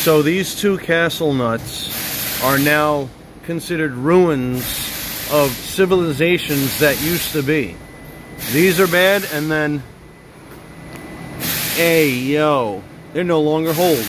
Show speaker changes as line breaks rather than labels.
So these two castle nuts are now considered ruins of civilizations that used to be. These are bad, and then, hey, yo, they're no longer hold.